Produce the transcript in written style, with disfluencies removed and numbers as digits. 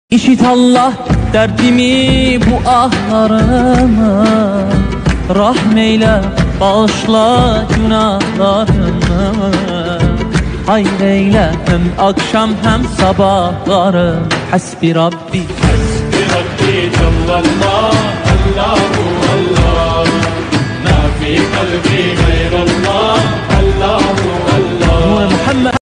İşit Allah derdimi bu ahlarımı, rahmeyle bağışla günahlarımı. Hayreyle hem akşam hem sabahlarım. Hasbi Rabbi, Hasbi Rabbi Cellallah, Allahu Allah. Ma fi kalbi gayrallah, Allahu Allah. Muhammed